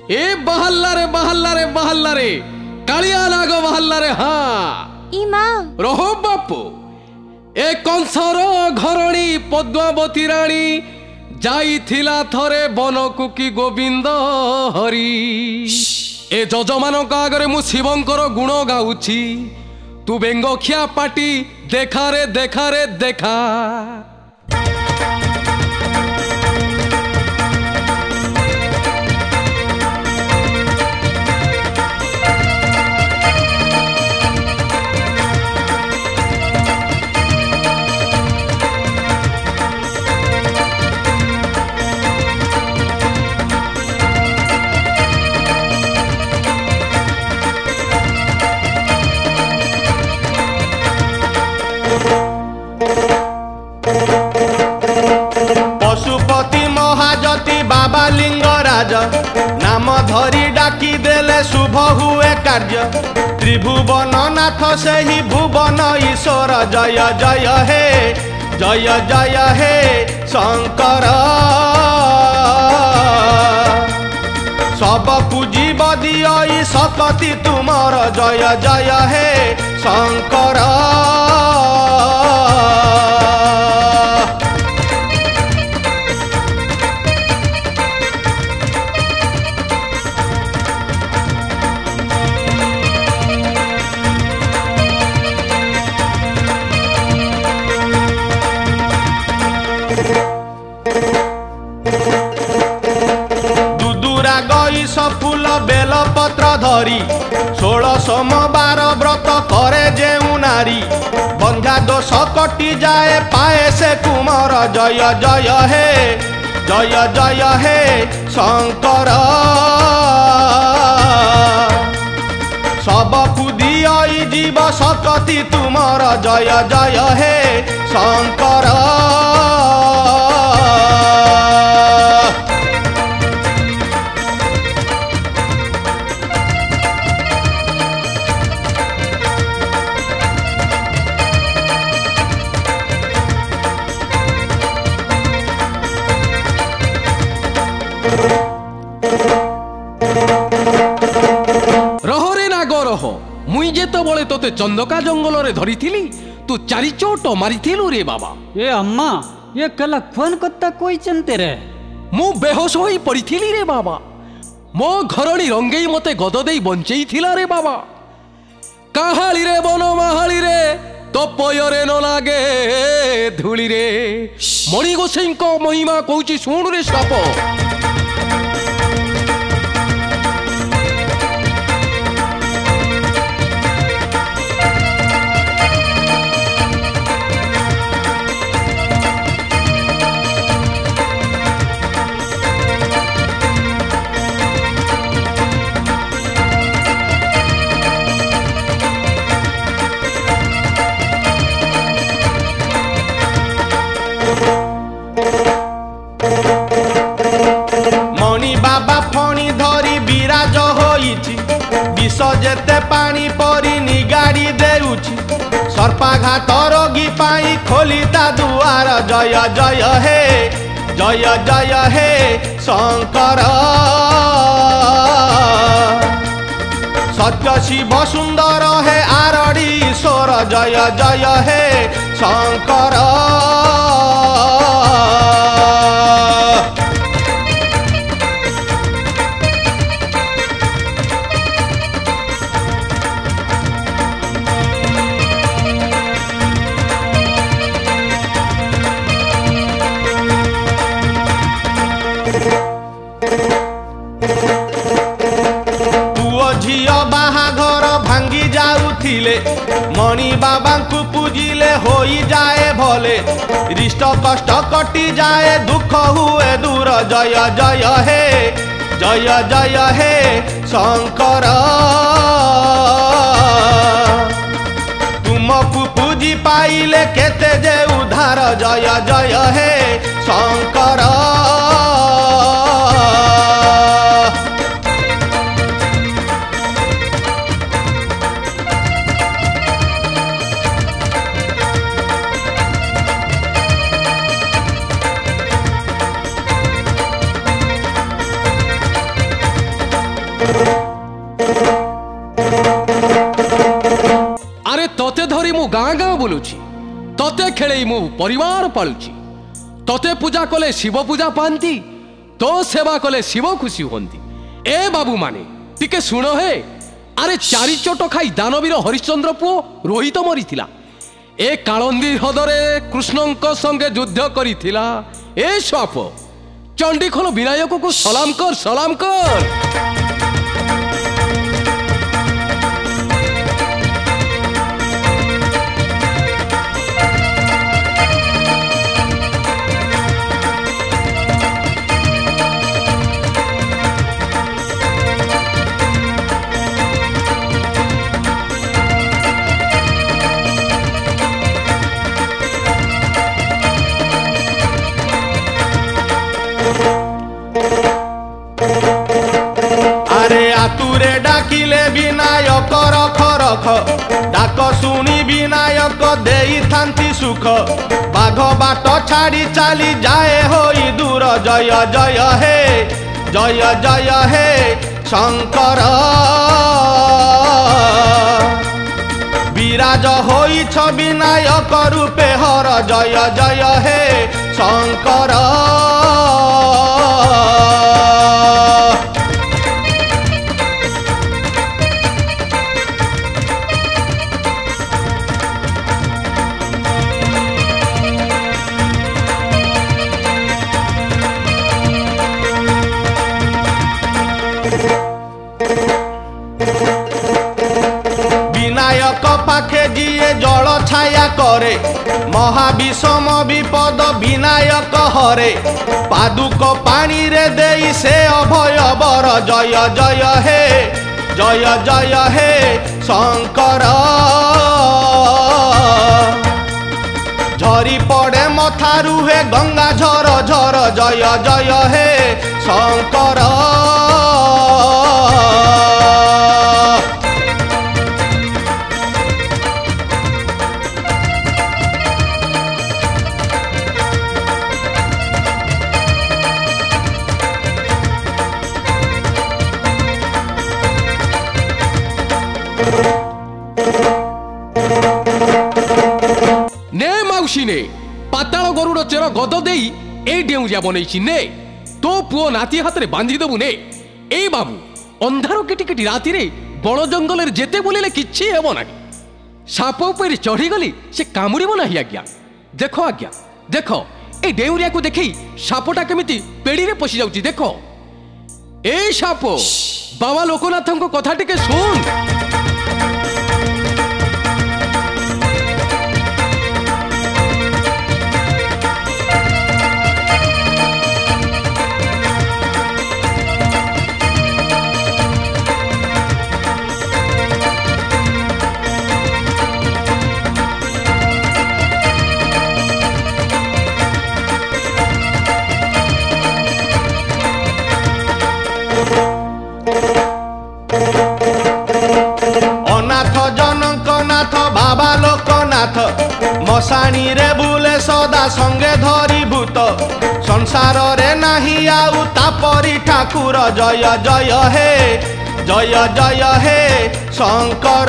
ए बहल्ला रे कालिया नाग बहल्ला रे हाँ इमा रहो बापू ए कंसर घरणी पद्मावती राणी जाइथिला थरे बनकु की गोविंद हरि ए जजमानक आगरे मु शिवंकर गुण गाउछि तू बेंगखिया पाटी देखा रे देखा पशुपति महाजति बाबा लिंगराज नाम धरी डाकी देले शुभ हुए कार्य त्रिभुवन नाथ से ही भुवन ईश्वर जय जय हे शंकर सब पूजीब दिय सकति तुमर जय हे शंकर फूल बेल पत्र धरी 16 सोमवार व्रत करे जेउ नारी बंधा दोष कटि जाए पाए से कुमार जय हे शंकर सब कुदिय जीव सकति तुमर जय हे शंकर रहो रे नाग रहो मुई जेतो बळे तोते चंदका जंगल रे धरी थिली तू चारि चोट मारी थिलु रे बाबा ए अम्मा ये कला फोन कत्ता कोई चंते रे मु बेहोश होई पड़ी थिली रे बाबा मो घरणी रंगेई मते गद देई बंचेई थिला रे बाबा काहाली रे बन माहाली रे तो पयरे न लागे धूली रे मणि गोसाई को महिमा कहूची सुन रे साप विष जेते पानी परी निगाड़ी देउछि सर्पाघात रोगी पाई खोलिता दुआर जय हे शंकर सत्य शिव सुंदर हे आरड़ी ईश्वर जय हे शंकर मणि बाबा को पूजिले होई जाए भले रिष्ट कष्ट कटि जाए दुख हुए दूर जय हे शंकर तुमको पूजी पाइले केते जे उधार जय हे शंकर अरे तोते धरी मु गाँ गाँ बुलुची, तोते खेले मु परिवार पालुची, तोते पूजा कले शिव पूजा पाती, तो सेवा कले शिव खुशी होती। ए बाबू माने टिके शुण हे, अरे चारि चोट खाई दानवीर हरिश्चंद्र पुओ रोहित मरीथिला। ए कालंदी हृदरे कृष्णंक संगे युद्ध करिथिला। ए साप चंडीखोल विनायक को सलाम कर, सलाम कर। विनायक रख रख डाक शुणी विनायक देई थांती सुख। बाघ बाट छाड़ी चाली जाए होई दूर। जय जय हे, जय जय हे शंकर। विराज होइछ विनायक रूपे हर। जय जय हे शंकर। विनायक पाखे जिए जल छाया करे, महाविषम विपद विनायक हरे। पादुक पानी रे देई से अभय बर। जय जय हे, जय जय हे शंकर। झरी पड़े मथारू हे गंगा झर झर। जय जय हे शंकर। ने माउसी ने पाताल गरुड़ चेर गद देई ए डेउरिया बनैछि। ने तो पुओ नाती हाथ रे बांधी देबु। ने ए बाबू अंधार केटी केटी राति रे बण जंगल रे जेते बोलिले किछि हेबो नाही। साप ऊपर चढ़ी गली से कामुड़िबो नाही। आज्ञा देखो, आज्ञा देखो, ए डेउरिया को देखी सापटा केमिति पेड़ी रे पसी जाउछि। देखो ए साप बाबा लोकनाथ को कथा टिके सुन। बाबा लोकनाथ मशाणी रे बुले सदा संगे धरी भूत। संसार रे नाही आउ तापरी ठाकुर। जय जय हे, जय जय हे शंकर।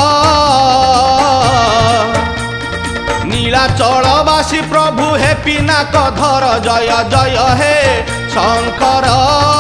नीलाचलवासी प्रभु हे पिनाक धर। जय जय हे शंकर।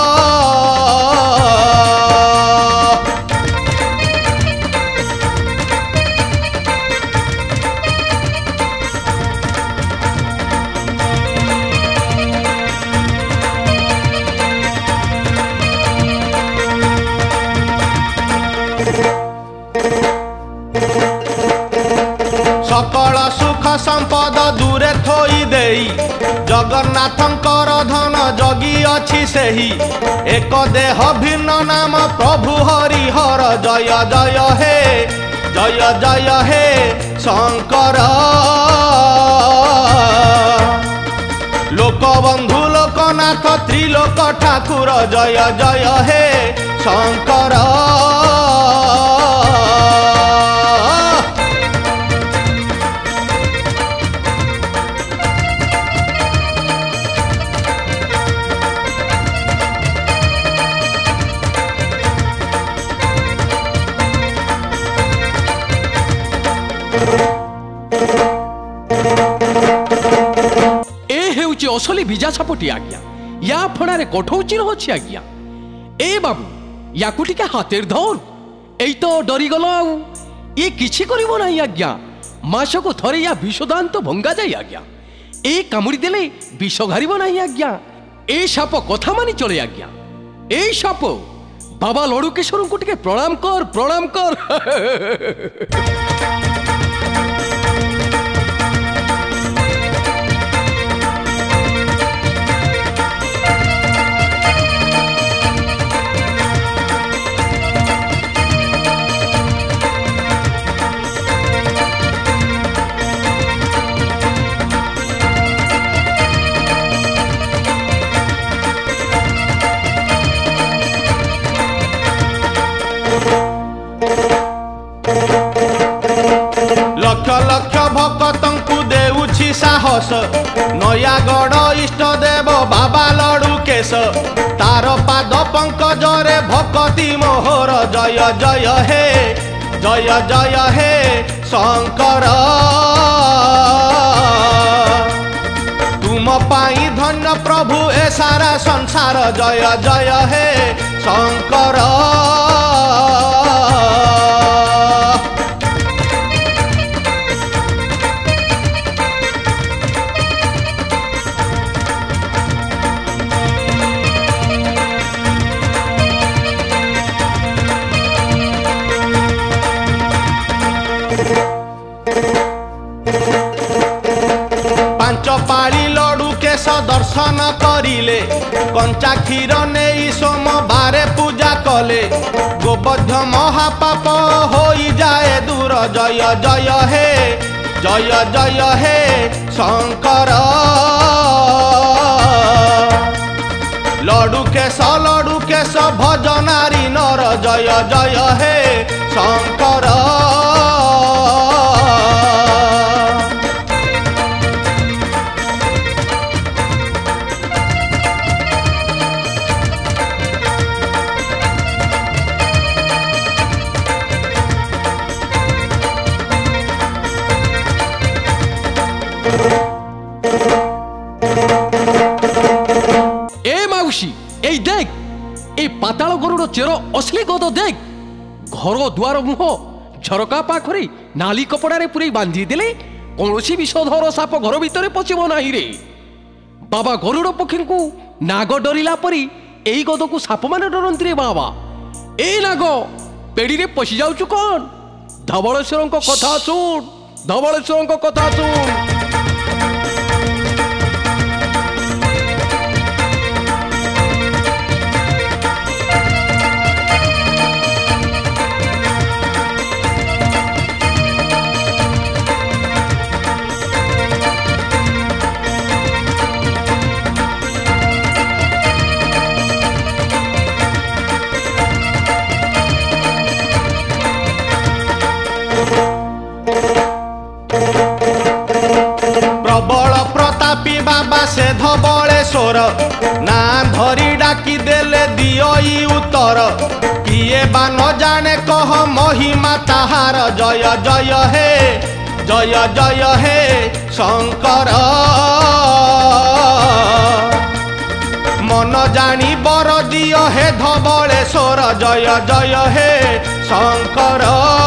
सकल सुख संपद दूरे थोई देई जगन्नाथंकर धन जगी अछि सेही। एक देह भिन्न नाम प्रभु हरि हर। जय जय हे, जय जय हे शंकर। लोकबंधु लोकनाथ त्रिलोक ठाकुर। जय जय हे शंकर। असली बीजा सापटी आज्ञा या फणारे कठौ चिन्ह अच्छी आज्ञा ए बाबू या टिके हातेर धर एई तो डरीगल आउ ये किछि करिबो नाही आज्ञा मासको थरे या विषदांत भंगा जाई आज्ञा ए कामुड़ी देले विष घारिबो नाही आज्ञा ए साप कथा मानि चले आज्ञा ए साप बाबा लड़ुकेश्वर को टिके प्रणाम कर प्रणाम कर लक्ष लक्ष भक्तंकु देउछि साहस नयागढ़ इष्ट देव बाबा लड़ुकेश तार पाद पंकजरे भक्ति मोहर जय जय हे शंकर तुम पाई धन्य प्रभु ए सारा संसार जय जय हे शंकर पाली लड़ुकेश दर्शन करिले कंचा क्षीर नहीं सोमवारे पूजा कले गोबध महापाप होई जाए दूर जय जय हे शंकर लड़ुकेश भजनारी नर जय जय हे शंकर देख ए पाताल गरुड़ चेर असली गद देख घर दुआर मुह झरका पाखरे नाली कपड़ारे पुरे बांधी देले कौनसी विषधर साप घर भितर पशिब नाही रे बाबा गरुड़ पक्षी को नाग डरिला परी एई गद को साप माने डरंती रे बाबा ए नाग पेड़ी रे पशि जाउछु कोन धवळेश्वर को कथा सुन धवळेश्वर को कथा सुन प्रबल प्रतापी बाबा से धवळेश्वर ना धरी डाकी देले दियई उत्तर किए बा न जाने कह महिमा ताहार जय जय हे शंकर मन जानी बर दिय हे धवळेश्वर जय जय हे शंकर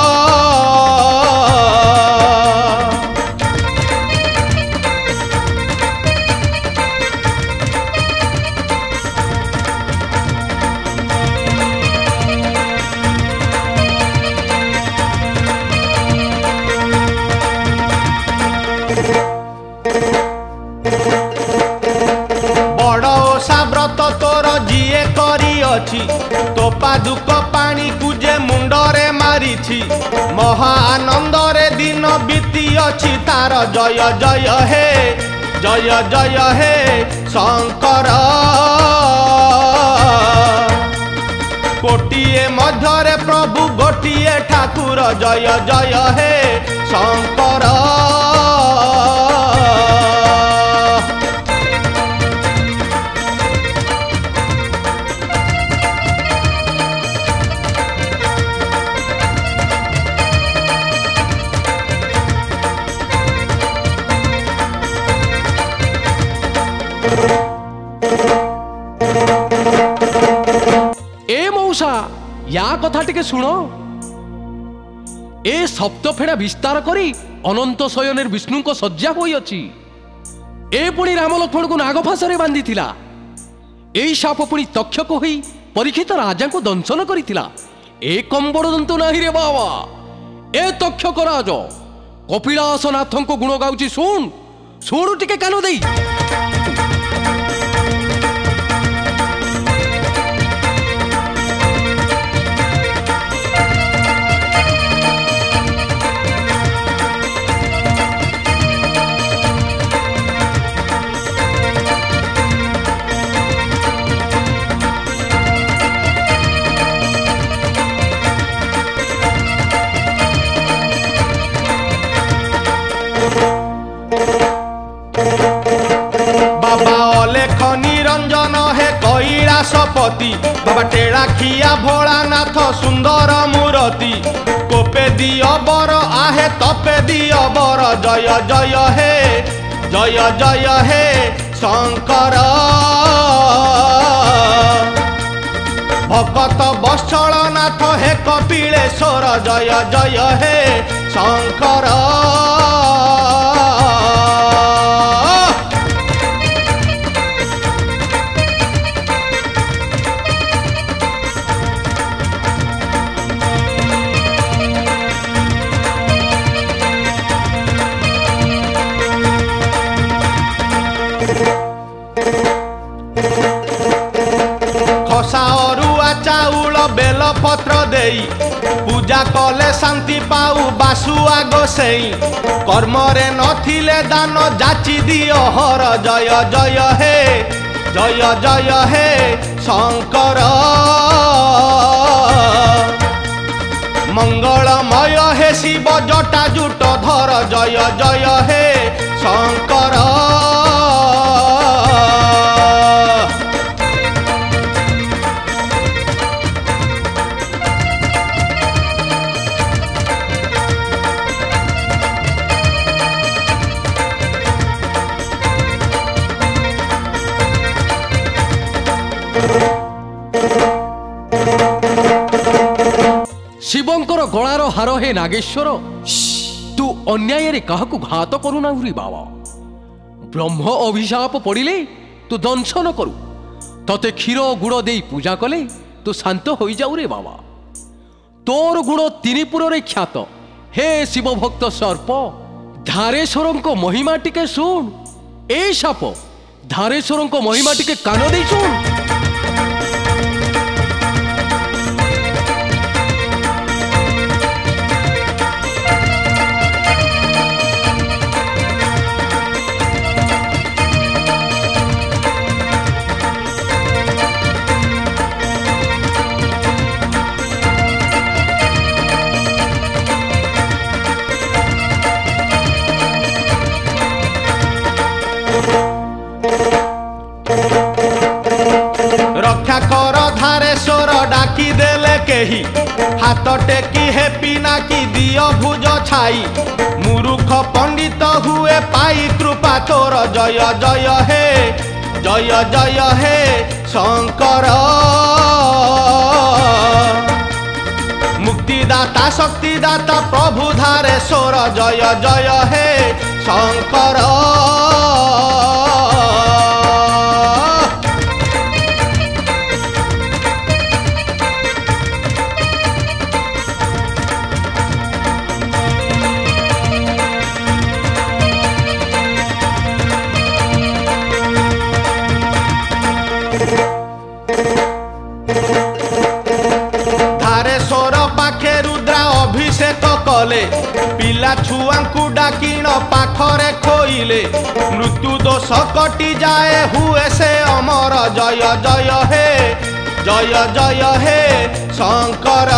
तो पादुक पानी कुजे मुंडरे मारिछि महा आनंदरे दिन बीती अछि तार जय जय हे शंकर कोटिए मध्यरे प्रभु गोटिए ठाकुर जय जय हे शंकर मौसा या कथा टिके शुण ए सप्तफेड़ा विस्तार करी अनंत शयनेर विष्णु को सज्जा होई अछि ए पुणी राम लक्ष्मण को नागफासरे बांधी थिला एई साप पुणी तक्षक होई परीक्षित राजा को दंशन करिथिला ए कम बड़ दंत नाही रे बाबा ए तक्षक राज कपिलास नाथ को गुण गाउची सुन सुन टिके कान देई कैलाशपति बाबा टेढ़ा खिया भोलानाथ सुंदर मूर्ति कोपे दिय बर आहे तपे दिय बर जय जय हे शंकर भगत वत्सल नाथ हे कपिलेश्वर जय जय हे शंकर पत्र देई पूजा कले शांति पाऊ बासुआ गोसेई कर्म रे नथिले दान जाची दियो हर जय जय हे शंकर मंगलमय हे शिव जटा जुट धर जय जय हे शंकर शिवंकर गलार हार हे नागेश्वर तू अन्याय काहाकू घात करुना हुरी बाबा ब्रह्म अभिशाप पड़िले तू दंशन करू तते क्षीर गुड़ दे पूजा कले तू शांत हो जाऊ रे बाबा तोर गुण तिनिपुर रे ख्यात हे शिव भक्त सर्प धारेश्वर को महिमा टिके सुन ए साप धारेश्वर को महिमा टिके कान दे सुन रक्षा कर धारेश्वर डाकी देले केही हाथ टेकी हे पिना की दियो भुज छाई मूर्ख पंडित हुए पाई कृपा तोर जय जय हे शंकर मुक्तिदाता शक्तिदाता प्रभु धारेश्वर जय जय हे शंकर धारेश्वर पाखे रुद्रा अभिषेक कले पिला छुआंकु डाकिण पाखरे खोइले मृत्यु दोष कटि जाए हुए से अमर जय जय हे शंकर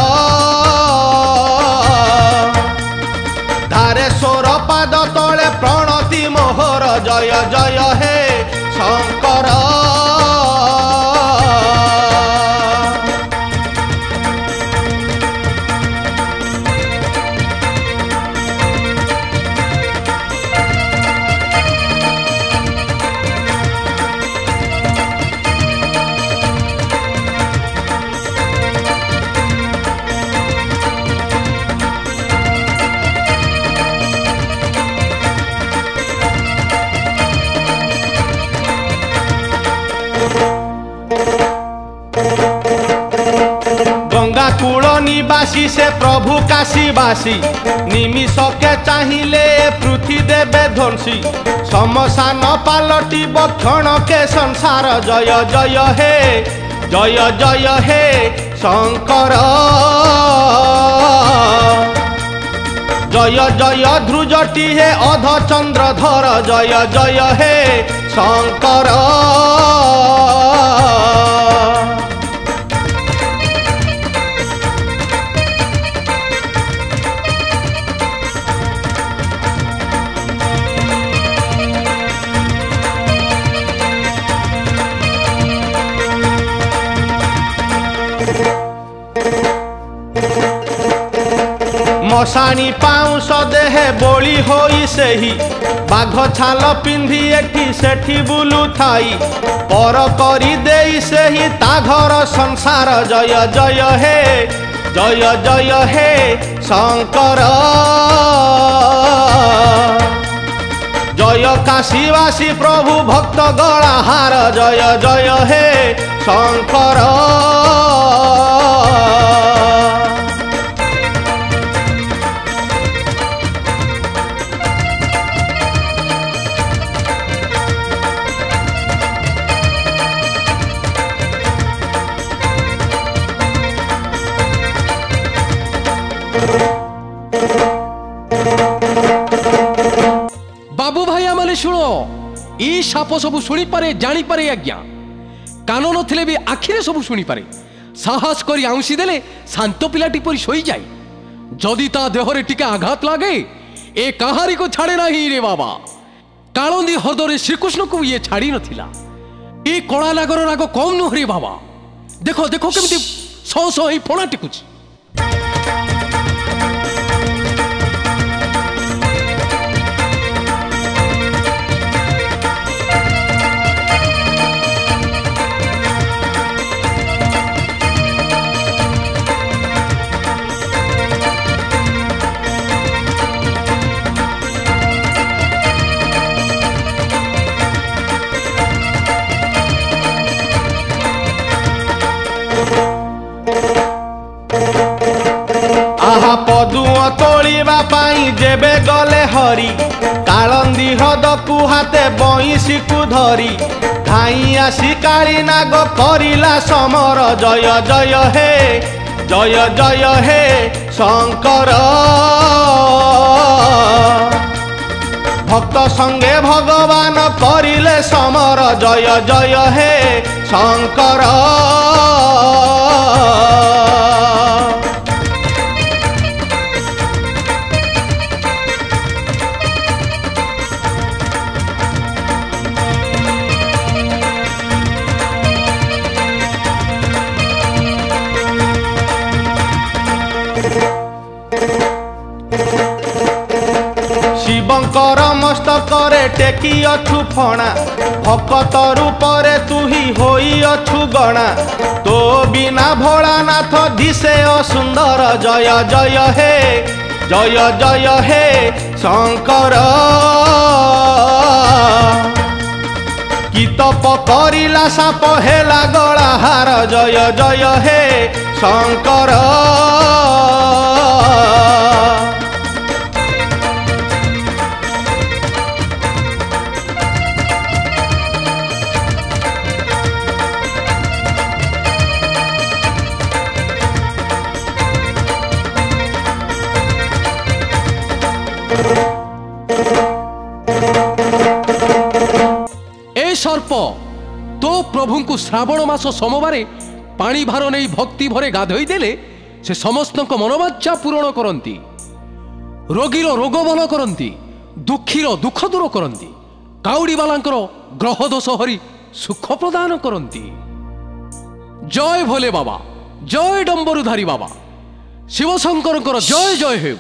धारेश्वर पाद तले प्रणति मोहर जय जय हे शंकर निवासी से प्रभु काशीवासी निमिषके चाहिए पृथ्वी देवे ध्वंसी शमशान पालटिब क्षणके संसार जय जय हे जय जय हे शंकर जय जय ध्रुजटी हे अध चंद्रधर जय जय हे शंकर मशाणी पाउंस देहे बोली होई सेही बाघ छाल पिंधि एठी सेठी बुलु थाई पर करी देई सेही ता घर संसार जय जय हे जय जय हे शंकर जय काशीवासी प्रभु भक्त गलाहार जय जय हे शंकर बाबू भाई आमले शुण ई साप सब शुणी पारे जानी पारे आज्ञा कान नथिले भी आखिरे सब शुणी पारे साहस करी आउंसी देले शांत पिलाटी परी सोई जाए जदि ता देहरे टिके आघात लागे ए कहारी को छाड़े नाही रे बाबा कालंदी हृदय श्रीकृष्ण को ये छाड़ी नथिला ए कणा नागर राग कम नुहरे बाबा देखो देखो केमती सौ सौ ही फोड़ा टिकुची पदुआ तोलिबा पाई जेबे गले हरी कालंदी ह्रद को हाथे बईसी को धरी धाई आसी काली नाग करिला समर जय जय हे जय जय हे शंकर भक्त संगे भगवान करिले समर जय जय हे शंकर शिवंकर मस्तकरे टेकी अछु फणा भक्त रूपरे तू ही होई अछु गणा तो बिना भोलानाथ दिशे असुंदर जय जय हे जय जय हे शंकर की तप करिला साप हेला गलाहार जय जय हे शंकर ए सर्प तो प्रभु को श्रावण मास सोमवार पानी भार नहीं भक्ति भरे गाधोई देले से समस्त मनोवांछा पूरण करती रोगीर रोग भल करती दुखीर दुख दूर करती काउड़ी बालांकर ग्रह दोष हरि सुख प्रदान करती। जय भोले बाबा जय डंबरुधारी बाबा शिवशंकर जय जय हे।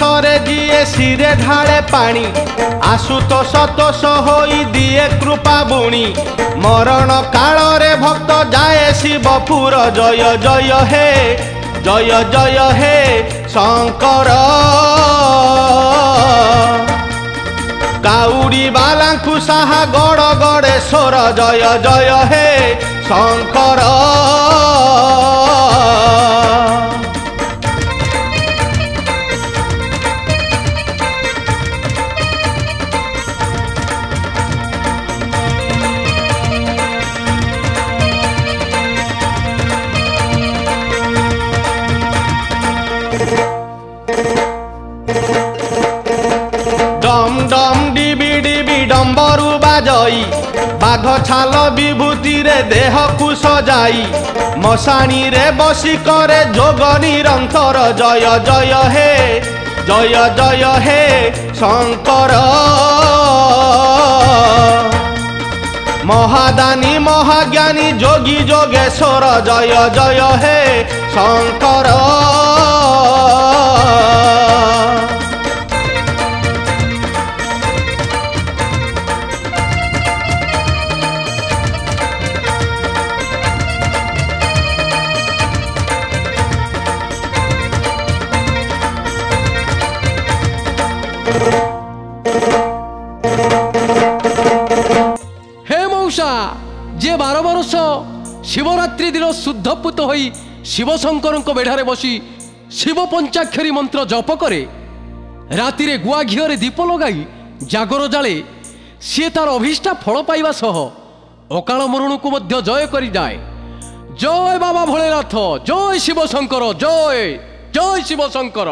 ବରଷରେ ଯିଏ ଶିରେ ଢାଳେ ପାଣି ଆଶୁତୋଷ ତୋଷ ହୋଇ ଦିଏ କୃପା ବୁଣି ମରଣ କାଳରେ ଭକ୍ତ ଯାଏ ଶିବପୁର ଜୟ ଜୟ ହେ ଜୟ ଜୟ ହେ ଶଙ୍କର କାଉଡ଼ି ବାଲାଙ୍କୁ ସାହା ଗଡ଼ ଗଡ଼େଶ୍ୱର ଜୟ ଜୟ ହେ ଶଙ୍କର डम डम डिबी डिबी डम्बरू बाजई बाघ छाल विभूति रे देह को सजाई मशाणी रे बसी करे जोग निरंतर जय जय हे शंकर महादानी महाज्ञानी जोगी जोगेश्वर जय जय हे शंकर हे मौसा जे 12 वर्ष शिवरात्रि दिन शुद्धपूत होई शिवशंकर बेढ़ारे बसी शिव पंचाक्षरी मंत्र जप करे राति रे गुआ घिओरे दीप लगाई जागर जाले सी तार अभिष्टा फल पाइबा सह अकाल मरण को मध्य जय करी जाए। जय बाबा भोलेनाथ, जय शिवशंकर, जय जय शिवशंकर।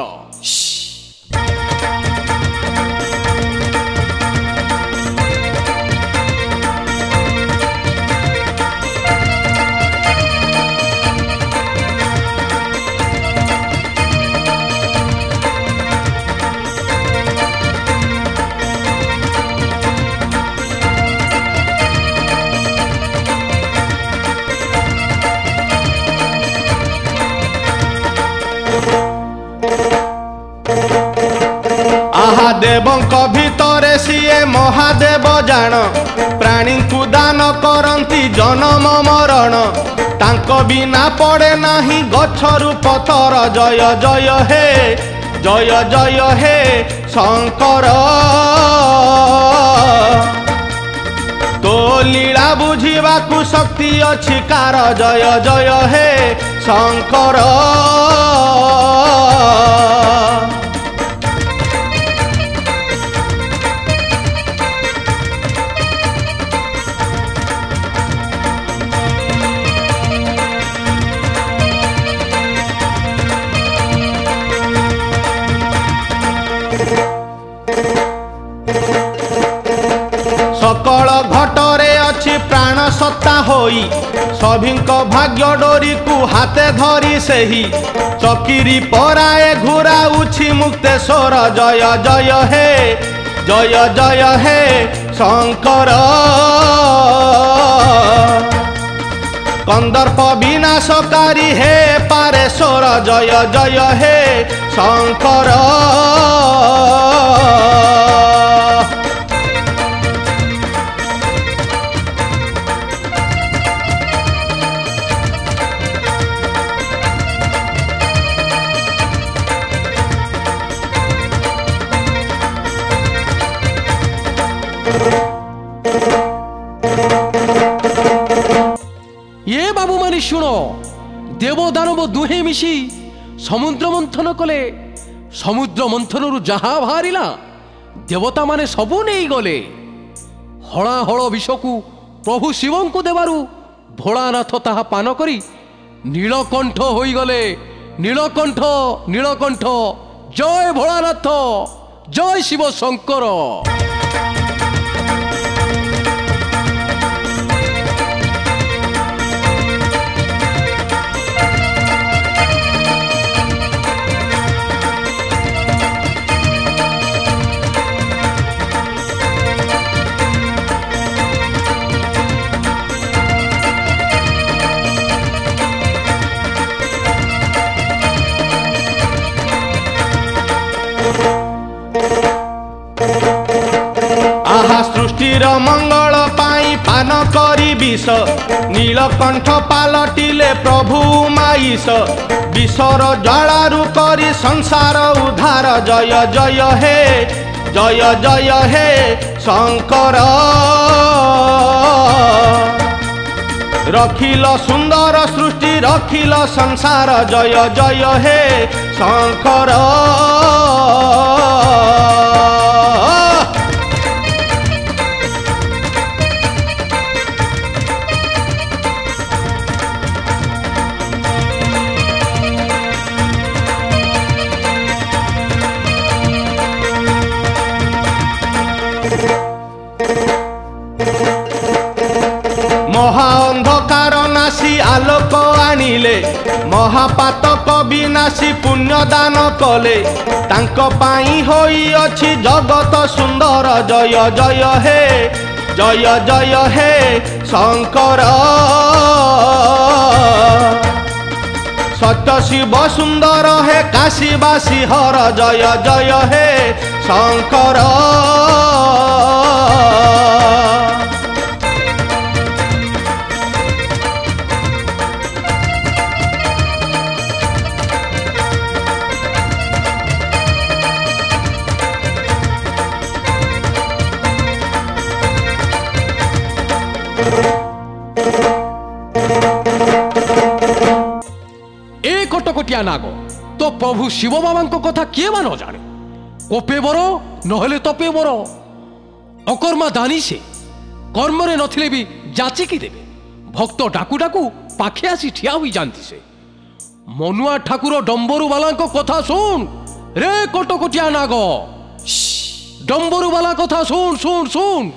देवंक भितरे सीए महादेव जान प्राणी को दान करती जन्म मरण तांको बिना पड़े नाही गछरु पथर जय जय हे शंकर तो लीला बुझीवा को शक्ति अछि कार जय जय हे शंकर सकल घटरे अच्छी प्राण सत्ता होई सभिंक भाग्य डोरी को हाथे धरी सेही चकिरी पराए घुरा उछि मुक्तेश्वर जय जय हे शंकर कंदर्प विनाशकारी हे पारेश्वर जय हे शंकर ये बाबू मानी शुणो देव दानव दुहे मिशी समुद्र मंथन कले समुद्र मंथन जहा बाहरिला देवता माने सबू नहीं गले हलाहल विष को प्रभु शिवं को देवारु भोलानाथ ताहा पान करी नीलकंठ होई गले नीलकंठ जय भोलानाथ जय शिव शंकर। ବିଷ ନୀଳକଣ୍ଠ ପାଲଟିଲେ ପ୍ରଭୁ ମାଇସ ବିଷର ଜ୍ୱାଳାରୁ କରି ସଂସାର ଉଦ୍ଧାର ଜୟ ଜୟ ହେ ଜୟ ଜୟ ହେ ଶଙ୍କର रखिल सुंदर सृष्टि रखिल संसार जय जय हे शंकर महाअंधकार नासी आलोक आनिले महापातक विनाशी पुण्यदान कले तांको पाई होई अछि जगत सुंदर जय जय हे जय जय हे शंकर सत्य शिव सुंदर हे काशीवासी हर जय जय हे शंकर कटकटिया नाग तो प्रभु शिव बाबा कथा किए बा न जाने कोपे बर नहले तपे बर अकर्मा दानी से कर्म रे नथिले भी जाचिकी देवे भक्त डाकू डाकू पाखे आसी ठिया हुई जानती से मनुआ ठाकुर डंबरू वाला कथा सुन रे कटकटिया नाग डंबरू वाला कथा सुन सुन सुन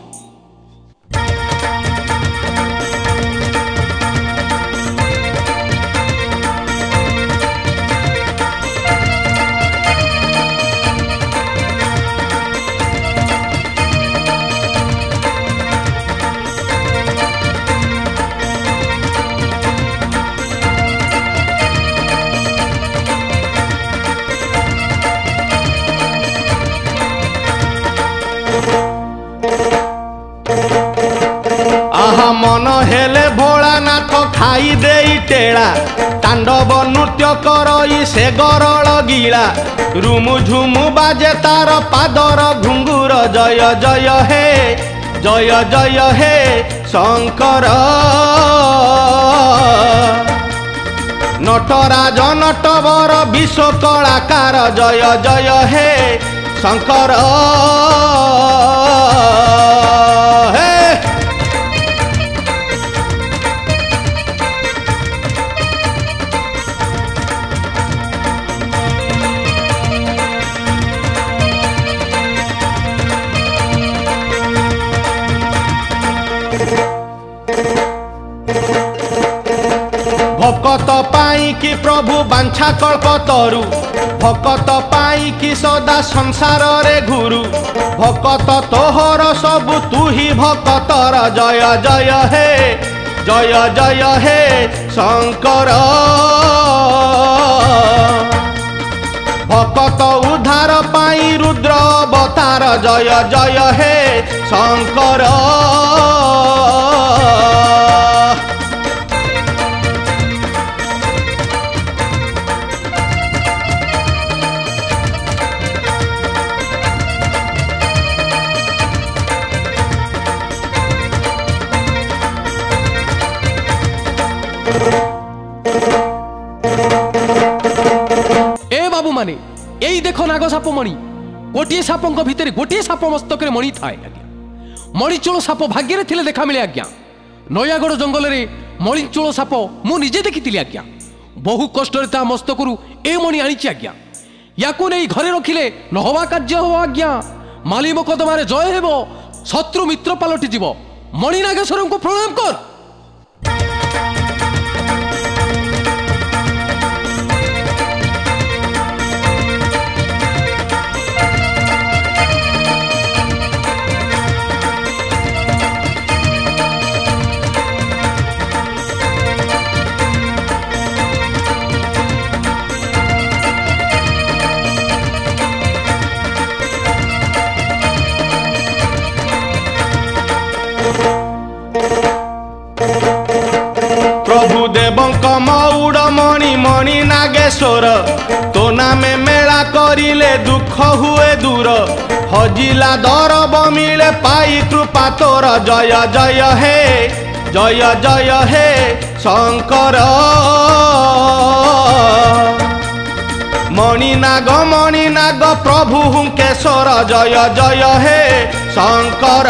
मन हेले भोलानाथ खाई देई टेड़ा तांडव नृत्य करई से गरल गिला रुमु झुमु बाजे तार पादर घुंगुर जय जय हे जय जय हे शंकर नटराज नटवर विश्व कलाकार जय जय हे शंकर हे भकत पाई कि प्रभु बांछा कल्प तरु भकत पाई कि सदा संसार रे घुरु भकत तोहर सबु तू ही भकतर जय जय हे जय जय हे शंकर भकत उद्धार पाई रुद्र अवतार जय जय हे शंकर ए बाबू माने यही देखो नाग साप मणि गोटे साप भितर गोटे साप मस्तक मणि थाए आज्ञा मणिचूल साप भाग्य थे देखा मिले आज्ञा नयागढ़ जंगल में मणिचूल साप मु निजे देखी आज्ञा बहु कष्ट मस्तक ए मणि आनी आज्ञा या नहीं घरे रखिले नहवा कार्य हो आज्ञा माली मकदमार जय हेब शत्रु मित्र पलटि जीव मणि नागेश्वर को प्रणाम कर मौड़ मणि मणि नागेश्वर तो नामे मेला करिले दुख हुए दूर हजिला दरब मिले पाई कृपा तोर जय जय हे शंकर मणिनाग प्रभु हुंकेश्वर जय जय हे शंकर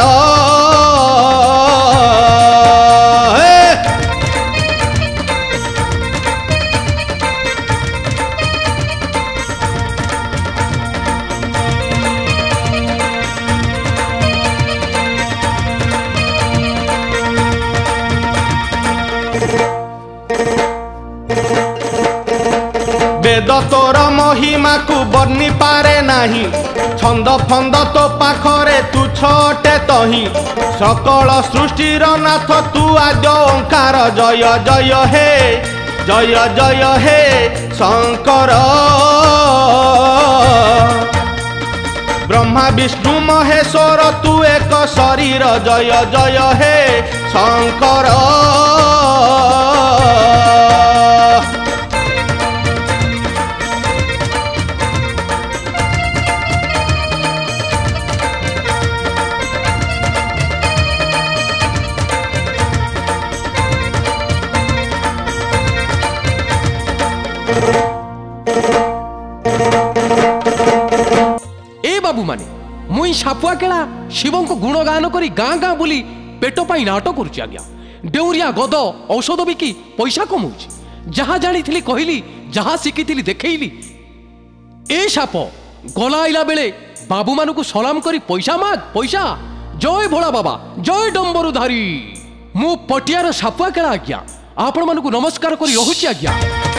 वेद तोर महिमा को वर्णि पारे नाही छंद फंद तो पाखरे तू छोटे तही सकल सृष्टिर नाथ तू आद्य ओंकार जय जय हे शंकर ब्रह्मा विष्णु महेश्वर तू एक शरीर जय जय हे शंकर ए बाबू माने मुई सापुआ केला शिवं को गुणगान करी गाँ गाँ बुली पेट पाई नाट करुची आज्ञा डेउरिया गद औषध बिकी पैसा कमाऊची जहाँ जानी कहली जहाँ शिखी देखली ए साप गलाइला बेले बाबू मानू को सलाम करी पैसा माग पैसा जय भोला बाबा जय डंबरुधारी मु पटियार सापुआ केला आज्ञा आपण मानू नमस्कार करी रहुची आज्ञा।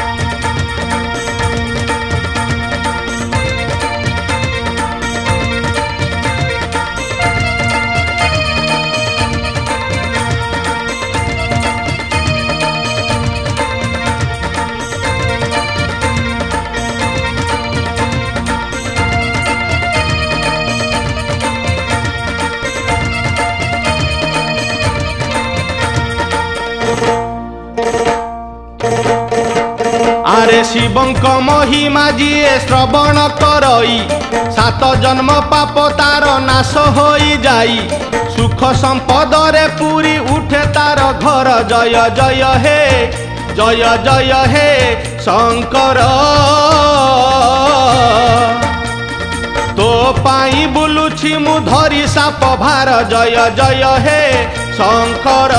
आरे शिवंक महिमा जिए श्रवण करई 7 जन्म पाप तार नाश होई जाई सुख संपद रे पूरी उठे तार घर जय जय हे शंकर तो पाई बुलुछि मु धरी साप भार जय जय हे शंकर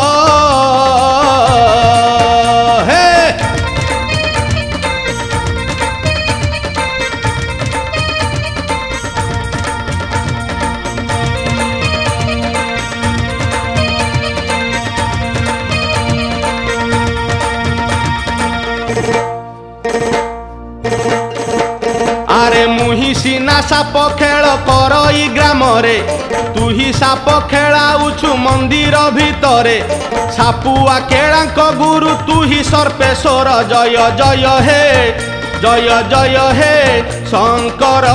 आरे मुही सीना साप खेल करई ग्राम रे तू ही साप खेलाउछु मंदिर भितरे सापुआ केळांक गुरु तू ही सर्पेश्वर जय जय हे शंकर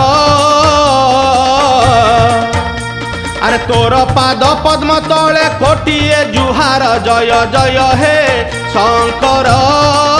अरे तोर पाद पद्म तले कोटिए जुहार जय जय हे शंकर